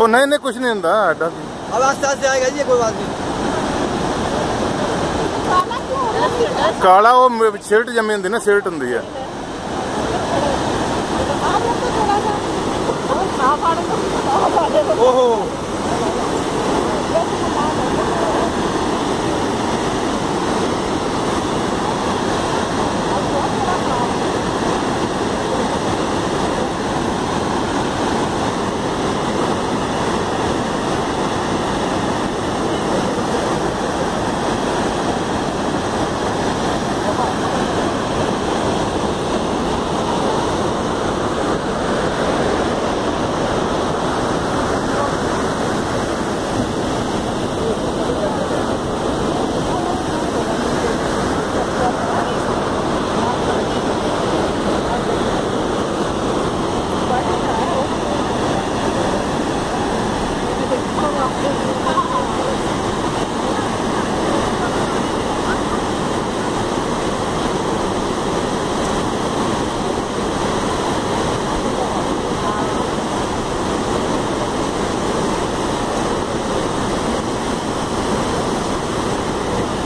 ਉਹ नहीं कुछ नहीं ਹੁੰਦਾ ਐਡਾ। अब आस्ते आस्ते आएगा जी, कोई बात नहीं। काला वो सिल्ट जमी होंगी ना, सिल्ट होंगी है। ओहो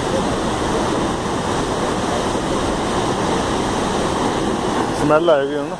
स्मैल आएगी ना।